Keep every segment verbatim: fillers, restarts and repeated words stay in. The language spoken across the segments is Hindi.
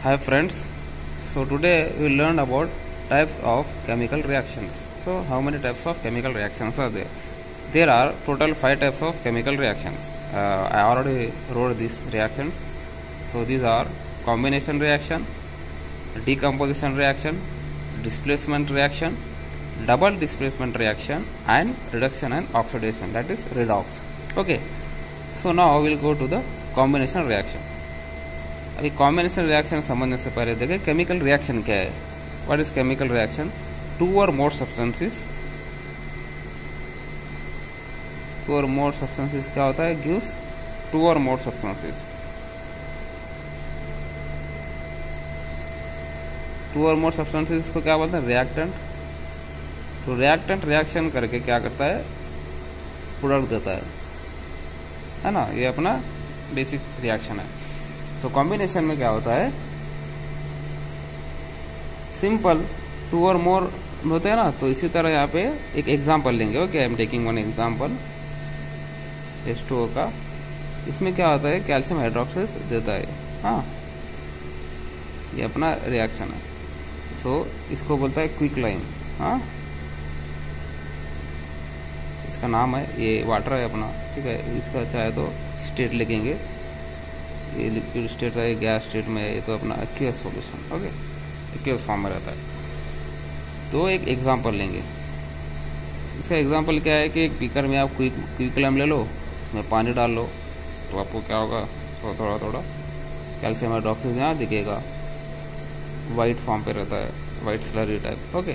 Hi friends, so today we learned about types of chemical reactions. So how many types of chemical reactions are there? There are total five types of chemical reactions. Uh, I already wrote these reactions. So these are combination reaction, decomposition reaction, displacement reaction, double displacement reaction and reduction and oxidation, that is redox. Okay, so now we'll go to the combination reaction. अभी कॉम्बिनेशन रिएक्शन समझने से पहले देखें केमिकल रिएक्शन क्या है. What is chemical reaction? Two or more substances to or more substances क्या होता है? Gives to or more substances. To or more substances को क्या बोलते हैं? रिएक्टेंट. तो रिएक्टेंट रिएक्शन करके क्या करता है? प्रोडक्ट देता है, है ना. ये अपना बेसिक रिएक्शन है. तो कॉम्बिनेशन में क्या होता है? सिंपल टू और मोर होते हैं ना. तो इसी तरह यहाँ पे एक एग्जांपल लेंगे. Okay, I am taking one example H two O का. इसमें क्या होता है? कैल्शियम हाइड्रोक्साइड देता है. हाँ, ये अपना रिएक्शन है. सो so, इसको बोलता है क्विक लाइम. हाँ, इसका नाम है, ये वाटर है अपना. ठीक है, इसका चाहे तो स्टेट लिखेंगे. ये लिक्विड स्टेट है, गैस स्टेट में है. ये तो अपना aqueous solution. Okay, aqueous form में रहता है. तो एक एग्जांपल लेंगे. इसका एग्जांपल क्या है कि एक बीकर में आप क्विक क्विक लाइम ले लो, इसमें पानी डाल लो, तो आपको क्या होगा? तो थोड़ा थोड़ा कैल्शियम हाइड्रोक्साइड यहाँ दिखेगा. वाइट फॉर्म पे रहता है, white slurry type. Okay,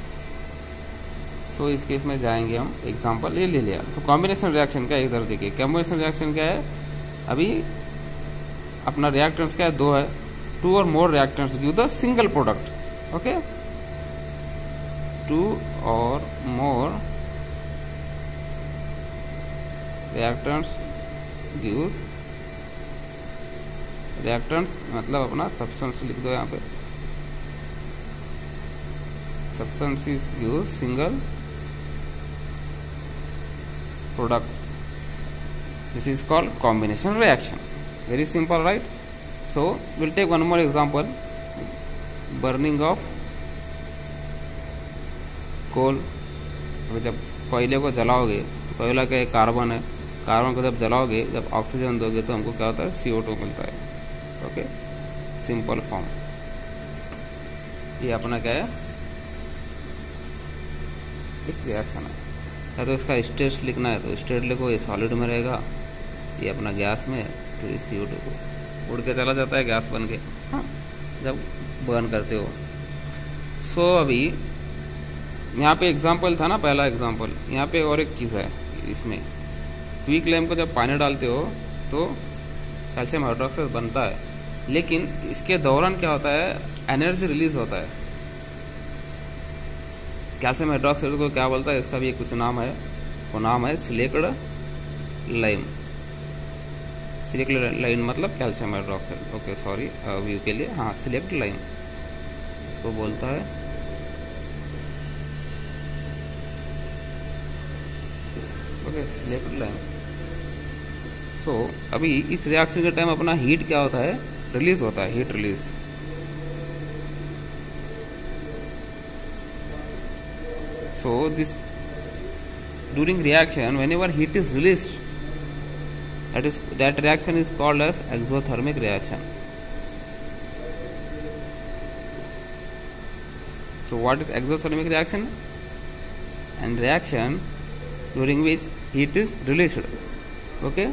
so इस केस में जाएंगे हम. एग्जाम्पल ये ले लिया. तो कॉम्बिनेशन रिएक्शन क्या है? इधर देखिए. कॉम्बिनेशन रिएक्शन क्या है? अभी अपना रिएक्टेंट्स क्या है? दो है. Two or more reactants give the single product. Okay, two or more reactants gives reactants मतलब अपना सब्सटेंस लिख दो यहाँ पे. Substances give single product. This is called combination reaction. Very simple, right? So we'll take one more example. Burning of coal. जब कोयले को जलाओगे तो कोयला का एक कार्बन है. कार्बन को जब जलाओगे, जब ऑक्सीजन दोगे तो हमको क्या होता है? सी ओ टू मिलता है. Okay, simple form. ये अपना क्या है? एक रिएक्शन है. या तो इसका स्टेट लिखना है तो स्टेट लिखो. ये सॉलिड में रहेगा, ये अपना गैस में. तो ये सी ओ टू को उड़ के चला जाता है गैस बन के. हाँ, जब बर्न करते हो. सो so, अभी यहाँ पे एग्जांपल था ना, पहला एग्जांपल. यहाँ पे और एक चीज़ है इसमें. क्विक लाइम को जब पानी डालते हो तो कैल्शियम हाइड्रोक्साइड बनता है, लेकिन इसके दौरान क्या होता है? एनर्जी रिलीज होता है. कैल्शियम हाइड्रोक्साइड को क्या बोलता है? इसका भी एक कुछ नाम है. वो नाम है सिलेक्ड लाइम. सिलेक्ट लाइन मतलब calcium hydroxide. Okay, sorry view के लिए. हाँ, सिलेक्ट लाइन इसको बोलता है. Okay, select line. सो अभी इस रिएक्शन के टाइम अपना हीट क्या होता है? रिलीज होता है, heat release. So this during reaction whenever heat is released, That is that reaction is called as exothermic reaction. So what is exothermic reaction? And reaction during which heat is released. Okay.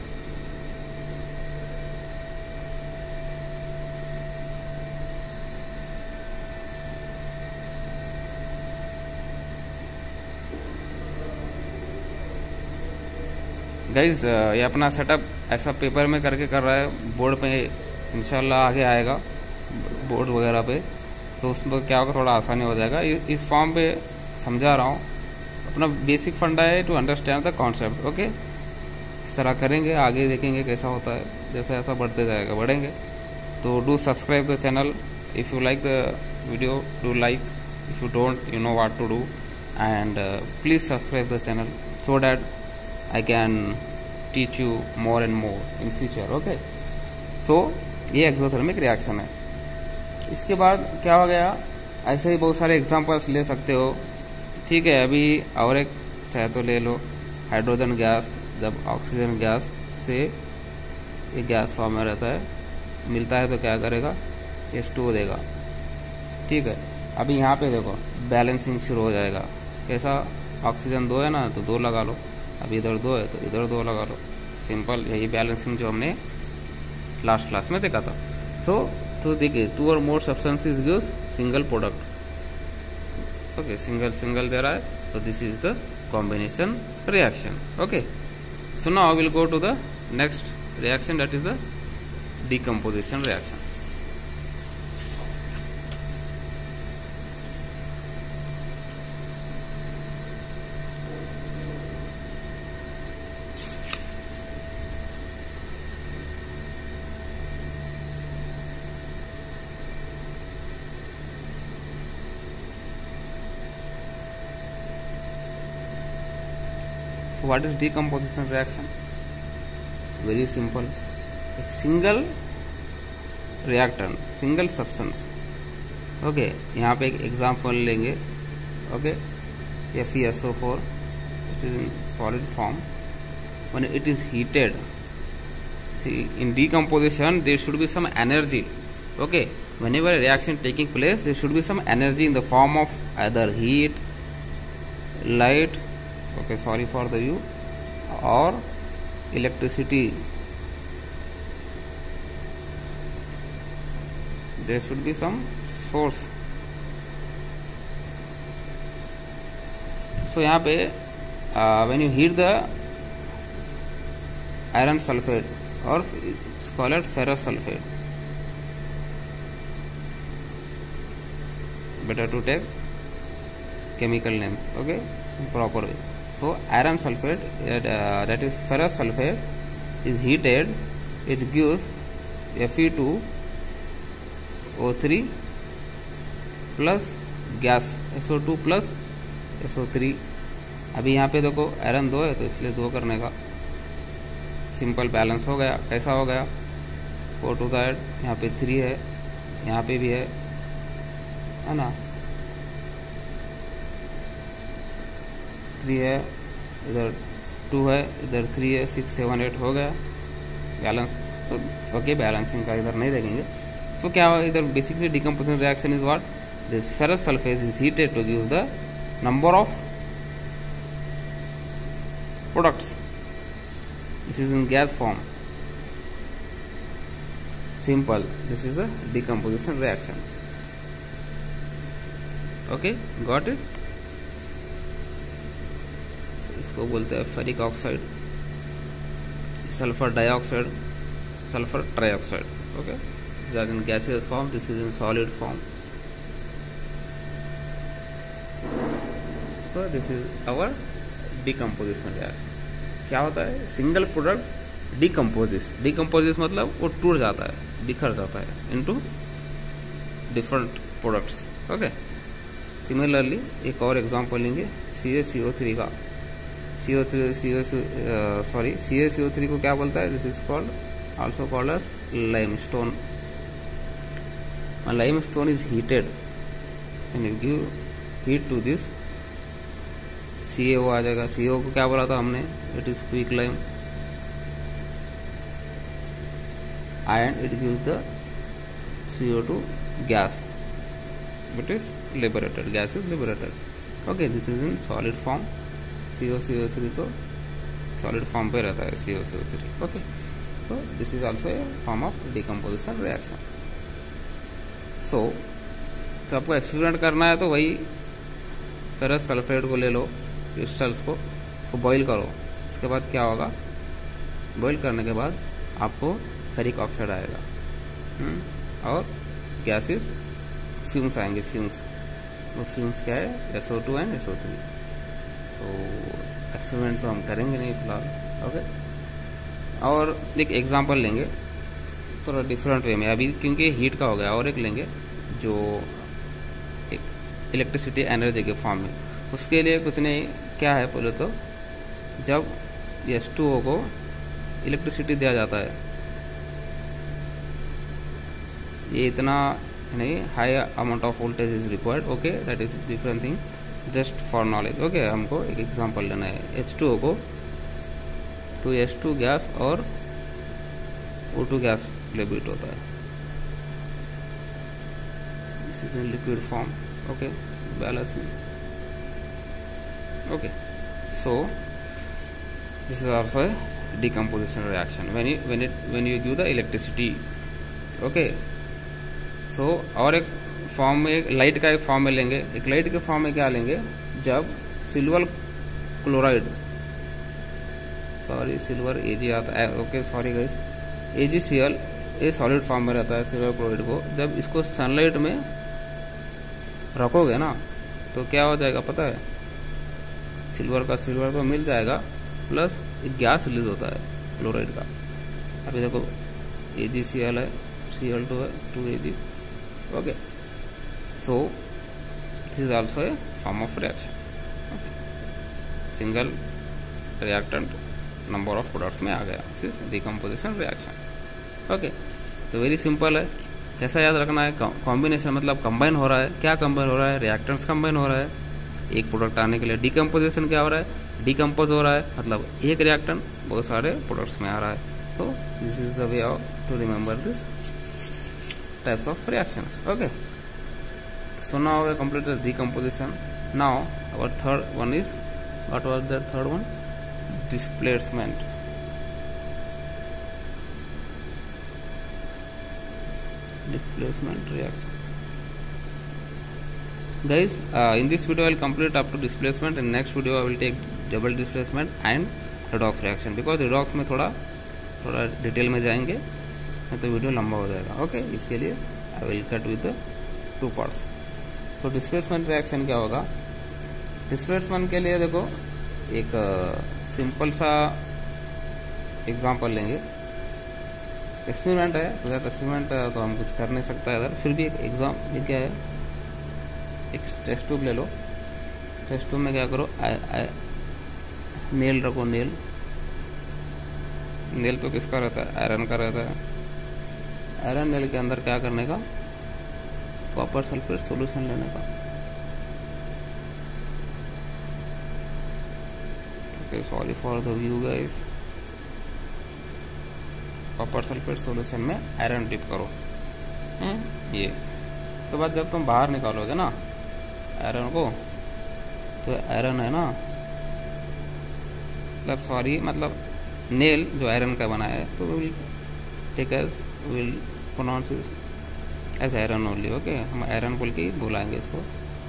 Guys, ये अपना सेटअप ऐसा पेपर में करके कर रहा है. बोर्ड पे इंशाल्लाह आगे आएगा, बोर्ड वगैरह पे, तो उसमें क्या होगा? थोड़ा आसानी हो जाएगा. इस फॉर्म पे समझा रहा हूँ. अपना बेसिक फंडा है to understand the concept. Okay, इस तरह करेंगे, आगे देखेंगे कैसा होता है. जैसे ऐसा बढ़ते जाएगा, बढ़ेंगे. तो do subscribe the channel. If you like the video, do like. If you don't, you know what to do. And please subscribe the channel so that I can teach you more and more in future. Okay, so ये एक्सोथर्मिक रिएक्शन है. इसके बाद क्या हो गया, ऐसे ही बहुत सारे एग्जांपल्स ले सकते हो, ठीक है। अभी और एक चाहे तो ले लो, हाइड्रोजन गैस जब ऑक्सीजन गैस से ये गैस फॉर्म में रहता है, मिलता है तो क्या करेगा, एच टू ओ देगा, ठीक है। अभी यहाँ पे देखो बैलेंसिंग शुरू हो जाएगा, कैसा, ऑक्सीजन दो है ना तो दो लगा लो, अभी इधर दो है तो इधर दो लगा लो, सिंपल, यही बैलेंसिंग जो हमने लास्ट क्लास में देखा था। सो तो देखिए two or more substances gives single product, okay, single single दे रहा है, तो this is the combination reaction, okay. So now will go to the next reaction, that is the decomposition reaction. So what is decomposition reaction? Very simple, एक single reactant, single substance, okay. यहाँ पे एक एग्जांपल लेंगे, okay, F E S O four which is in solid form, when it is heated, see in decomposition there should be some energy, okay, whenever a reaction taking place there should be some energy in the form of either heat, light, okay, sorry for the you, or electricity. There should be some source. So यहाँ पे uh, when you heat the iron sulfate or it's called ferrous sulfate, better to take chemical names, okay, proper way. So iron sulfate, uh, that is ferrous sulfate, is heated. It gives F e two O three plus gas S O two plus S O three. अभी यहाँ पे देखो आयरन दो है तो इसलिए दो करने का सिंपल बैलेंस हो गया। कैसा हो गया, फोर टू द एड, यहाँ पे थ्री है, यहाँ पे भी है, है ना, थ्री है, इधर टू है, इधर थ्री है, सिक्स सेवन एट हो गया बैलेंस। सो ओके, बैलेंसिंग का इधर नहीं देखेंगे। सो so, क्या इधर basically decomposition reaction is what, this ferrous sulphate is heated to give the number of products, this is in gas form, simple, this is a decomposition reaction, okay, got it. इसको बोलते हैं ferric oxide, sulphur dioxide, sulphur trioxide, okay, this are in gaseous form, this is in solid form. So this is our decomposition reaction. क्या होता है, सिंगल प्रोडक्ट डिकम्पोजिस, डिकम्पोजिस मतलब वो टूट जाता है, बिखर जाता है into different products, okay. Similarly एक और एग्जांपल लेंगे सी ए सी ओ थ्री का, C O three C O sorry C A C O three को क्या बोलता है, this is called also called as limestone. Limestone is heated and you give heat to this, C A O आ जाएगा। सी ए ओ को क्या बोला था हमने, it is quick lime and it gives the C O two gas, it is liberated, gas is liberated, okay. This is in solid form, C O C O three तो सॉलिड फॉर्म पे रहता है, C O C O three, okay. So this is also a form of decomposition reaction. So तो आपको एक्सपेरिमेंट करना है तो वही फेरस सल्फेट को ले लो, क्रिस्टल्स को, उसको बॉईल करो, इसके बाद क्या होगा, बॉईल करने के बाद आपको फेरिक ऑक्साइड आएगा, हुँ? और गैसेस फ्यूम्स आएंगे, फ्यूम्स, वो फ्यूम्स क्या है, S O two and S O three. So experiment तो हम करेंगे नहीं फिलहाल, ओके। और एक एग्जांपल लेंगे थोड़ा डिफरेंट वे में अभी, क्योंकि हीट का हो गया, और एक लेंगे जो एक इलेक्ट्रिसिटी एनर्जी के फॉर्म में। उसके लिए कुछ नहीं, क्या है बोले तो, जब एच टू ओ को इलेक्ट्रिसिटी दिया जाता है, ये इतना नहीं, high amount of voltage is required, okay, that is different thing, just for knowledge, okay. हमको एक एग्जांपल लेना है एच टू ओ को, तो एच टू गैस और ओ टू गैस लिक्विड होता है, this is in liquid form, okay, balancing, okay, so this is also a decomposition reaction when you when it when you give the electricity, okay, so और एक फॉर्म में एक लाइट का एक फॉर्म में लेंगे, एक लाइट के फॉर्म में क्या लेंगे, जब silver chloride, sorry silver AG आता है, okay sorry guys, AG C L ये सॉलिड फॉर्म में रहता है सिल्वर क्लोराइड को, जब इसको सनलाइट में रखोगे ना तो क्या हो जाएगा पता है, सिल्वर का सिल्वर तो मिल जाएगा, प्लस एक गैस रिलीज होता है क्लोराइड का। अभी देखो ए जी सी एल है, सी एल टू है, two A G, okay, so this is also a form of reaction, single reactant number of products में आ गया, this is decomposition reaction, okay. तो वेरी सिंपल है, कैसा याद रखना है, कॉम्बिनेशन मतलब कंबाइन हो रहा है, क्या कंबाइन हो रहा है, रिएक्टेंट्स कंबाइन हो रहा है एक प्रोडक्ट आने के लिए, डिकम्पोजिशन क्या हो रहा है, डिकम्पोज हो रहा है, मतलब एक रिएक्टेंट बहुत सारे प्रोडक्ट्स में आ रहा है। So this is the way of to remember this types of reactions, okay. So now we completed decomposition, now our third one is, what was the third one, displacement, displacement reaction. Guys, uh, in this video I will complete up to displacement, and next video I will take double displacement and redox reaction, because redox में थोड़ा थोड़ा डिटेल में जाएंगे नहीं तो वीडियो लंबा हो जाएगा, ओके okay? इसके लिए I will cut with two parts. तो डिस्प्लेसमेंट रिएक्शन क्या होगा, डिस्प्लेसमेंट के लिए देखो एक सिंपल uh, सा एग्जांपल लेंगे, एक्सपेरिमेंट है, तो दैट एक्सपेरिमेंट तो हम कुछ कर नहीं सकता है इधर, फिर भी एक एग्जाम, ये क्या है, एक टेस्ट ट्यूब ले लो, टेस्ट ट्यूब में क्या करो, आ, आ, नेल रखो, नेल नेल तो किसका रहता है, आयरन का रहता है, आयरन नेल के अंदर क्या करने का, कॉपर सल्फेट सॉल्यूशन लेने का, okay, sorry for the view guys, copper sulphate solution में आयरन डिप करो, हम्म ये, उसके बाद जब तुम बाहर निकालोगे ना आयरन को, तो आयरन है ना, मतलब सॉरी मतलब नेल जो आयरन का बना है, तो will take as will pronounce as iron only, okay, हम आयरन बोल के ही बुलाएंगे इसको।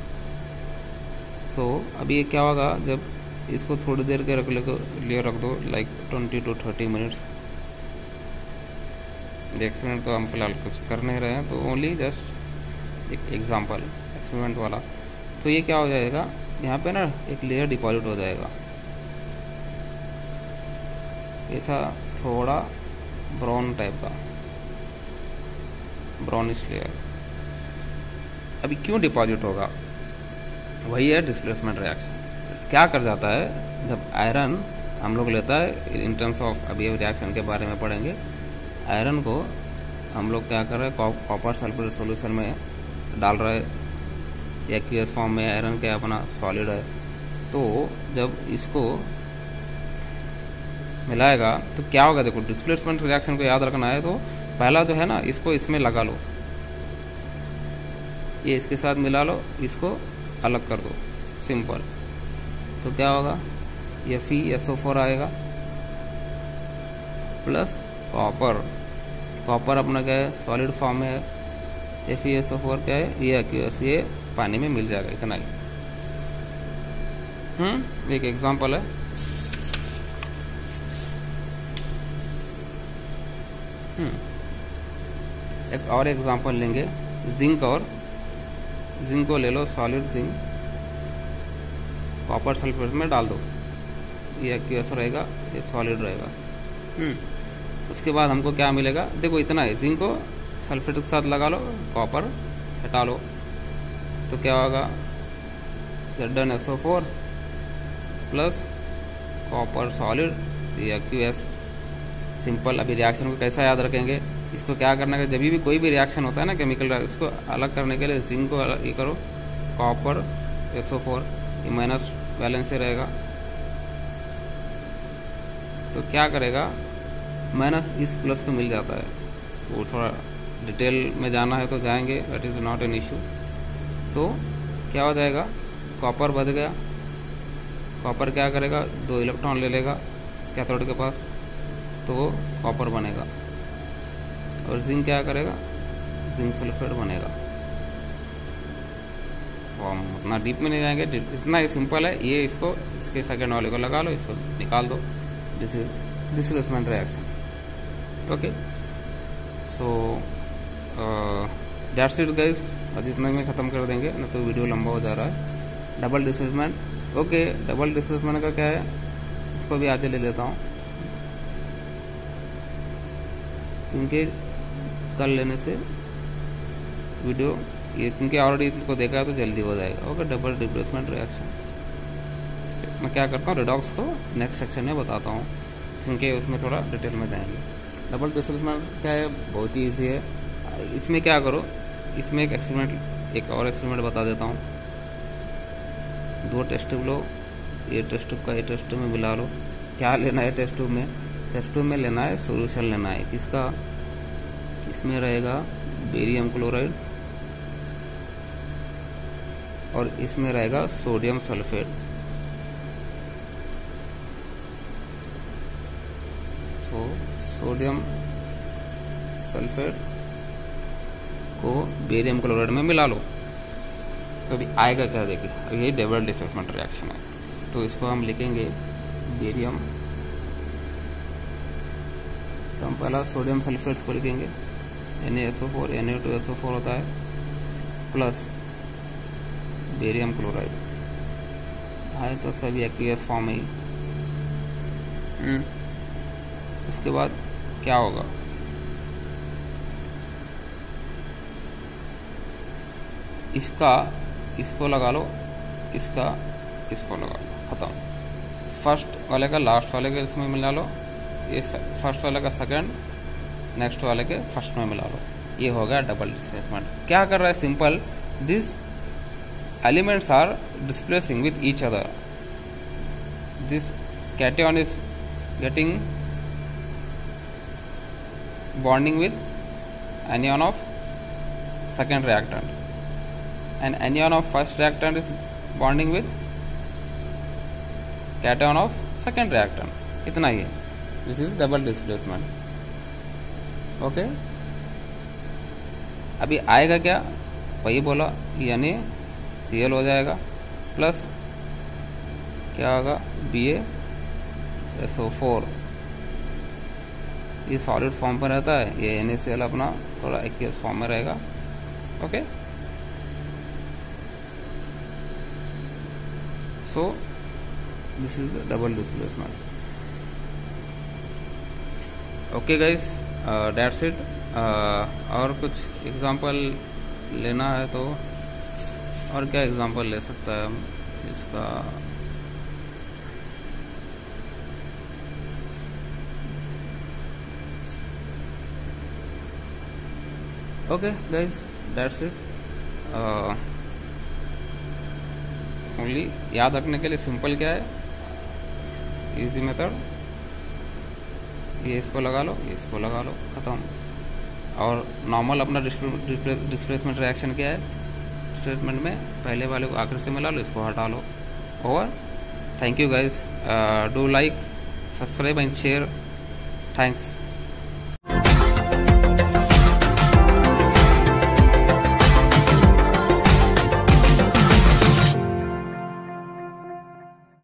सो so, अभी ये क्या होगा, जब इसको थोड़ी देर के रख लिए रख दो, like twenty two thirty minutes, experiment तो हम फिलहाल कुछ कर नहीं रहे हैं, तो ओनली जस्ट एक एग्जांपल एक्सपेरिमेंट वाला। तो ये क्या हो जाएगा, यहाँ पे ना एक लेयर डिपॉजिट हो जाएगा, ऐसा थोड़ा ब्राउन टाइप का, ब्राउनिश लेयर। अभी क्यों डिपॉजिट होगा, वही है डिस्प्लेसमेंट रिएक्शन। क्या कर जाता है, जब आयरन हम लोग लेता है, इन टर्म्स ऑफ अभी रिएक्शन के बारे में पढ़ेंगे, आयरन को हम लोग क्या कर रहे हैं, कॉपर सल्फेट सॉल्यूशन में डाल रहे हैं, एक्वियस फॉर्म में आयरन क्या अपना सॉलिड है, तो जब इसको मिलाएगा तो क्या होगा, देखो डिस्प्लेसमेंट रिएक्शन को याद रखना है, तो पहला जो है ना, इसको इसमें लगा लो, ये इसके साथ मिला लो, इसको अलग कर दो, सिंपल, तो क्या होगा, F E S O four आएगा, प्लस कॉपर, कॉपर अपना क्या है, सॉलिड फॉर्म में है, F E S O four क्या है, ये एक्यूएस, ये पानी में मिल जाएगा, इतना ही। हम्म एक एग्जांपल है, हम्म एक और एग्जांपल लेंगे, जिंक, और जिंक को ले लो, सॉलिड जिंक, कॉपर सल्फेट में डाल दो, ये एक्यूएस रहेगा, ये सॉलिड रहेगा। हम्म उसके बाद हमको क्या मिलेगा, देखो इतना है, जिंक को सल्फेट के साथ लगा लो, कॉपर हटा लो, तो क्या होगा, Z N S O four plus copper solid, या क्यू एस, सिंपल। अभी रिएक्शन को कैसा याद रखेंगे, इसको क्या करना है, जब भी कोई भी रिएक्शन होता है ना केमिकल, इसको अलग करने के लिए जिंक को ये करो, कॉपर एस ओ फोर, ये माइनस बैलेंस से रहेगा, तो क्या करेगा माइनस इस प्लस को मिल जाता है। वो थोड़ा डिटेल में जाना है तो जाएंगे, that is not an issue. So क्या हो जाएगा, कॉपर बच गया, कॉपर क्या करेगा, दो इलेक्ट्रॉन ले लेगा कैथोड के पास, तो वो कॉपर बनेगा, और जिंक क्या करेगा, जिंक सल्फेट बनेगा। तो हम उतना डीप में नहीं जाएंगे, इतना ही सिंपल है ये। इसको इसके सेकेंड वाले को लगा लो, इसको निकाल दो, this is displacement reaction. Okay, so that's it guys, जितना में ख़त्म कर देंगे ना तो वीडियो लंबा हो जा रहा है। Double displacement, okay, double displacement का क्या है, इसको भी आगे ले लेता हूँ, क्योंकि कर लेने से वीडियो ये, क्योंकि ऑलरेडी इनको देखा है तो जल्दी हो जाएगा। ओके, डबल डिस्प्लेसमेंट रिएक्शन मैं क्या करता हूँ, रिडॉक्स को नेक्स्ट सेक्शन में बताता हूँ, क्योंकि उसमें थोड़ा डिटेल में जाएंगे। डबल डिस्प्लेसमेंट क्या है, बहुत ही ईजी है। इसमें क्या करो, इसमें एक एक्सपेरिमेंट, एक और एक्सपेरिमेंट बता देता हूँ। दो टेस्ट ट्यूब लो, ये टेस्ट ट्यूब का ये टेस्ट ट्यूब में मिला लो। क्या लेना है टेस्ट ट्यूब में, टेस्ट ट्यूब में लेना है सोल्यूशन लेना है किसका, इसमें रहेगा बेरियम क्लोराइड और इसमें रहेगा sodium sulphate. So sodium sulphate को बेरियम क्लोराइड में मिला लो, तो अभी आएगा क्या देखिए, अब ये डबल डिस्प्लेसमेंट रिएक्शन है, तो इसको हम लिखेंगे बेरियम, तो हम पहला सोडियम सल्फेट को लिखेंगे N A S O four, N A two S O four होता है, प्लस बेरियम क्लोराइड है, तो सभी एक्वियस फॉर्म है। इसके बाद क्या होगा, इसका इसको लगा लो, इसका इसको लगा लो, खत्म। फर्स्ट वाले का लास्ट वाले के इसमें मिला लो, ये फर्स्ट वाले का सेकंड नेक्स्ट वाले के फर्स्ट में मिला लो, ये हो गया डबल डिस्प्लेसमेंट। क्या कर रहा है, simple, this elements are displacing with each other, this cation is getting bonding with anion of second reactant and anion of first reactant is bonding with cation of second reactant। इतना ही है, this is double displacement. Okay, अभी आएगा क्या, वही बोला, यानी सी एल हो जाएगा, प्लस क्या होगा, B A S O four, ये सॉलिड फॉर्म पर रहता है, ये एन ए सी एल अपना थोड़ा एक्वियस फॉर्म में रहेगा। Okay, so this is double displacement. Okay guys, that's it. और कुछ एग्जांपल लेना है तो, और क्या एग्जांपल ले सकता है हम इसका, okay guys, that's it. Only याद रखने के लिए सिंपल क्या है, इजी मेथड, ये इसको लगा लो, ये इसको लगा लो, खत्म। और नॉर्मल अपना डिस्प्लेसमेंट रिएक्शन क्या है, डिस्प्लेसमेंट में पहले वाले को आखिर से मिला लो, इसको हटा लो, over. Thank you guys, do like, subscribe and share, thanks.